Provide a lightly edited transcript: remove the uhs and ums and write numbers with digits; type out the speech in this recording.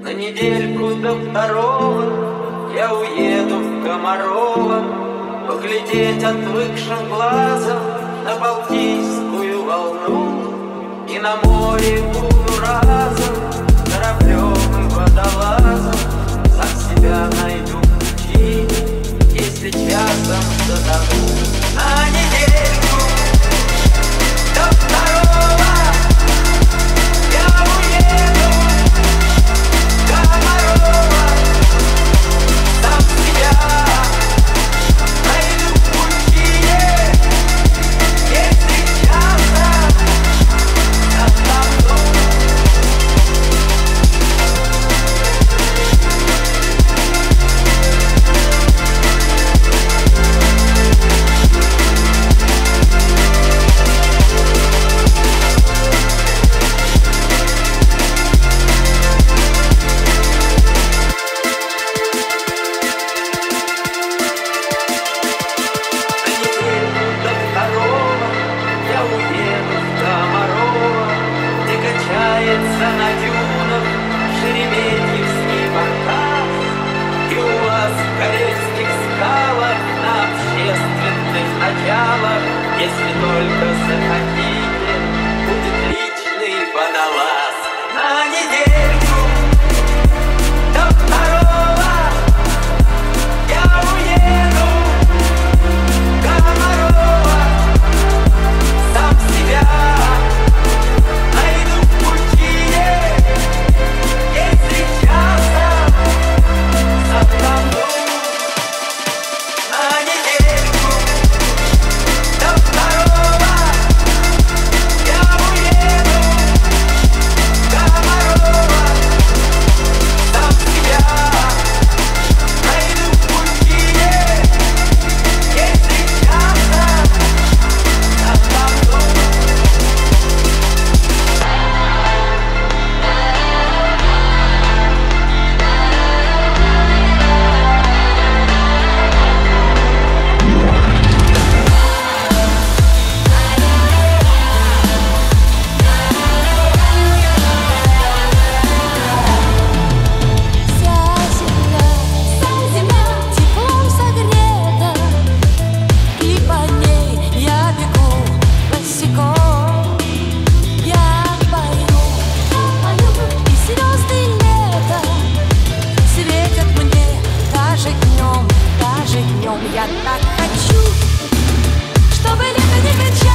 На недельку до второго я уеду в Комарово, поглядеть отвыкшим глазом на Балтийскую волну. И на море буду разом кораблем и водолазом, сам себя найду пути, если часом затону. На недельку до второго я уеду в Комарово, сам себя найду пути, если часом затону. На дюнах Шереметьевский баркас, и у вас в карельских скалах на общественных началах, если только захотите, будет личный водолаз. На недельку до второго я уеду в Комарово, сам себя найду пути, если часом затону. На недельку до второго я уеду в Комарово, сам себя найду пути, если часом затону. Вся земля теплом согрета, и по ней я бегу босиком. Я пою, и звезды лета светят мне даже днем, даже днем. Я так хочу, чтобы лето не кончалось.